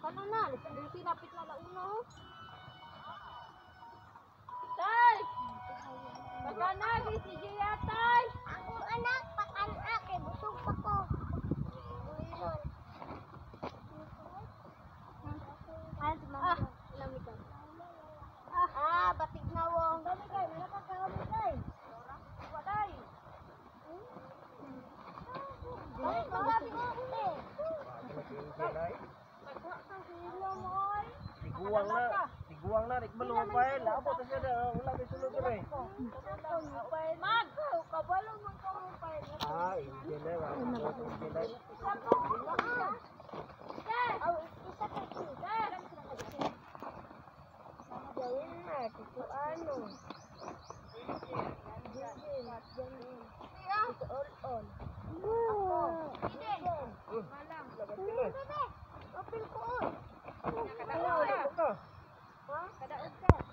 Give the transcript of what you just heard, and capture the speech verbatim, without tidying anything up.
Ano na? Sinapit na launo. Tay! Pagkanagi si Gia, tay! Akong anak, pakanak, kay busog pa ko. Ah, lamig ka. Ah, batik na wong. Dami kay, may nakakawin kay. Waday. Ay, magabi mo, ate. Sino mo ay? Tiguang na, tiguang na, rikman mo pa eh, labo ta siya na, wala may sulod na eh. Mag! Kabalo mo ka mo pa. Ah, hindi na, wala mo hindi na. Oh, isa ka ito. Gawin na, tito ano. Jinjin, jinjin. Tito all-all. Ako. Jinjin. Malang. Labat ka na. Bebe, open ko. Ah, ito ka. Ha? Kadaog ka.